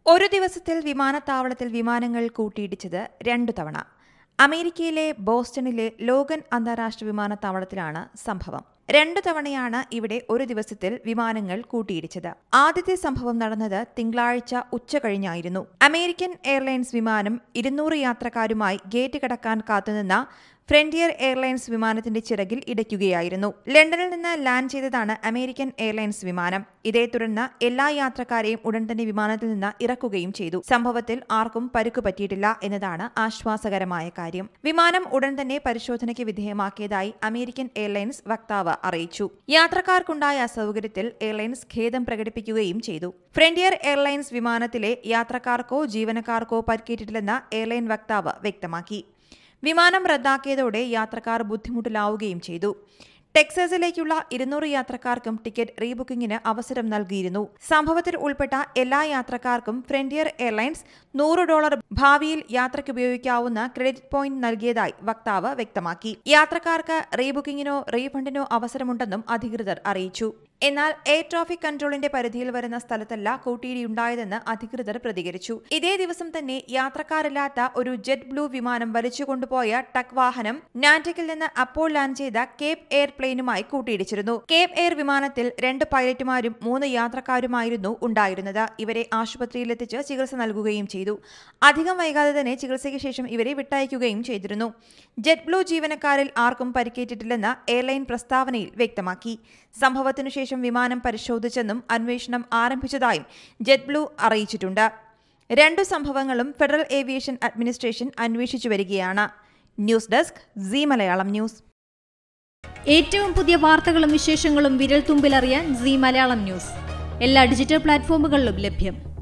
ഒരു ദിവസത്തിൽ വിമാനത്താവളത്തിൽ വിമാനങ്ങൾ കൂട്ടിയിടിച്ചത് 2 തവണ. അമേരിക്കയിലെ ബോസ്റ്റണിലെ ലോഗൻ അന്താരാഷ്ട്ര വിമാനത്താവളത്തിലാണ് സംഭവം. 2 തവണയാണ് ഇവിടെ ഒരു ദിവസത്തിൽ വിമാനങ്ങൾ കൂട്ടിയിടിച്ചത്. ആദ്യത്തെ സംഭവം നടന്നത് തിങ്കളാഴ്ച ഉച്ചകഴിഞ്ഞായിരുന്നു. അമേരിക്കൻ എയർലൈൻസ് വിമാനം 200 യാത്രക്കാരുമായി ഗേറ്റ് കടക്കാൻ കാത്തുനിന്ന ഫ്രണ്ടിയർ എയർലൈൻസ് വിമാനത്തിന്റെ ചിറകിൽ ഇടിക്കുകയായിരുന്നു. ലണ്ടനിൽ നിന്ന് ലാൻഡ് ചെയ്തതാണ് അമേരിക്കൻ എയർലൈൻസ് വിമാനം. ഇതേ തുടർന്ന് എല്ലാ യാത്രക്കാരെയും ഉടൻ തന്നെ വിമാനത്തിൽ നിന്ന് ഇറക്കുകയും ചെയ്തു. സംഭവത്തിൽ ആർക്കും പരിക്കു പറ്റിയിട്ടില്ല എന്നതാണ് ആശ്വാസകരമായ കാര്യം. വിമാനം ഉടൻ തന്നെ പരിശോധനയ്ക്ക് വിധേയമാക്കിയതായി അമേരിക്കൻ എയർലൈൻസ് വക്താവ് അറിയിച്ചു. യാത്രക്കാർക്കുണ്ടായ അസൗകര്യത്തിൽ എയർലൈൻസ് ഖേദം പ്രകടിപ്പിക്കുകയും ചെയ്തു. ഫ്രണ്ടിയർ എയർലൈൻസ് വിമാനത്തിലെ യാത്രക്കാർക്കോ ജീവനക്കാർക്കോ പരിക്കേറ്റിട്ടില്ലെന്ന് എയർലൈൻ വക്താവ് വ്യക്തമാക്കി. വിമാനം റദ്ദാക്കിയതോടെ യാത്രക്കാർ ബുദ്ധിമുട്ടിലാവുകയും ചെയ്തു. ടെക്സാസിലേക്കുള്ള 200 യാത്രക്കാർക്കും ടിക്കറ്റ് റീബുക്കിംഗിന് അവസരം നൽകിയിരുന്നു. സംഭവത്തിൽ ഉൾപ്പെട്ട എല്ലാ യാത്രക്കാർക്കും ഫ്രണ്ടിയർ എയർലൈൻസ് $100 ഭാവിയിൽ യാത്രയ്ക്കുപയോഗിക്കാവുന്ന ക്രെഡിറ്റ് പോയിന്റ് നൽകിയതായി വക്താവ് വ്യക്തമാക്കി. യാത്രക്കാർക്ക് റീബുക്കിംഗിനോ റീഫണ്ടിനോ അവസരമുണ്ടെന്നും അധികൃതർ അറിയിച്ചു. എന്നാൽ എയർ ട്രാഫിക് കൺട്രോളിന്റെ പരിധിയിൽ വരുന്ന സ്ഥലത്തല്ല കൂട്ടിയിടിയുണ്ടായതെന്ന് അധികൃതർ പ്രതികരിച്ചു. ഇതേ ദിവസം തന്നെ യാത്രക്കാരില്ലാത്ത ഒരു ജെറ്റ് ബ്ലൂ വിമാനം വലിച്ചുകൊണ്ടുപോയ ടക്ക് വാഹനം നാൻറ്റക്കിൽ നിന്ന് അപ്പോൾ ലാൻഡ് ചെയ്ത കേപ്പ് എയർ പ്ലെയിനുമായി കൂട്ടിയിടിച്ചിരുന്നു. കേപ്പ് എയർ വിമാനത്തിൽ 2 പൈലറ്റുമാരും 3 യാത്രക്കാരുമായിരുന്നു ഉണ്ടായിരുന്നത്. ഇവരെ ആശുപത്രിയിലെത്തിച്ച് ചികിത്സ നൽകുകയും ചെയ്തു. അധികം വൈകാതെ തന്നെ ചികിത്സയ്ക്ക് ശേഷം ഇവരെ വിട്ടയക്കുകയും ചെയ്തിരുന്നു. ജെറ്റ് ബ്ലൂ ജീവനക്കാരിൽ ആർക്കും പരിക്കേറ്റിട്ടില്ലെന്ന് എയർലൈൻ പ്രസ്താവനയിൽ വ്യക്തമാക്കി. സംഭവത്തിനു ശേഷം വിമാനം പരിശോധിച്ചെന്നും അന്വേഷണം ആരംഭിച്ചതായും ജെറ്റ് ബ്ലൂ അറിയിച്ചിട്ടുണ്ട്. 2 സംഭവങ്ങളും ഫെഡറൽ ഏവിയേഷൻ അഡ്മിനിസ്ട്രേഷൻ അന്വേഷിച്ചു വരികയാണ്. News desk Zee Malayalam news. ഏറ്റവും പുതിയ വാർത്തകളും വിശേഷങ്ങളും വിരൽ തുമ്പിലറിയാൻ സീ മലയാളം ന്യൂസ് എല്ലാ ഡിജിറ്റൽ പ്ലാറ്റ്ഫോമുകളിലും ലഭ്യം.